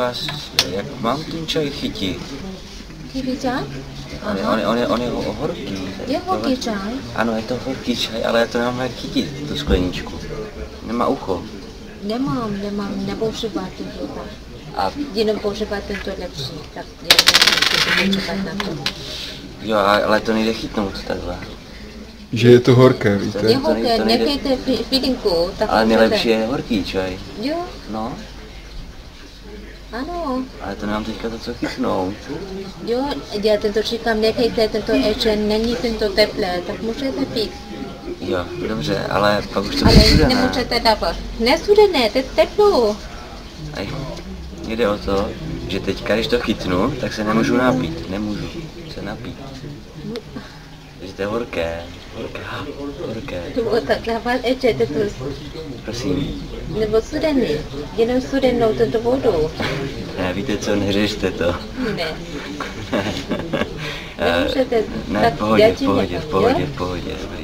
vás, jak mám ten čaj chytit? Kiwi čaj? On je horký. Je horký čaj? Ano, je to horký čaj, ale já to nemám jak chytit, tu skleničku. Nemá ucho. Nemám, nepoužívám tento tak. A Jenom používám tento lepší, tak já používám na to. jo, ale to nejde chytnout takhle. Že je to horké, víte? Je horké, nechejte filinku. Ale nejlepší je horký čaj. Jo, No, ano. ale to nemám teďka to co chytnout. Jo, já tento říkám, nechejte tento ještě, není tento teplé, tak můžete pít. Jo, dobře, ale pak už to Ale bude studené. nemůžete dávat. Ne studené, to je teplo. Aj, jde o to, že teďka, když to chytnu, tak se nemůžu napít. Nemůžu se napít. Že to je horké. Horké. Nebo tak dávat ještě tento, Prosím. nebo studený. Jenom studenou tento vodu. Ne, víte co, neřešte to. Ne. Ne, Nemůžete. ne, Tak v pohodě, já v ti pohodě, nechám, v pohodě, jo? v pohodě, dobrý.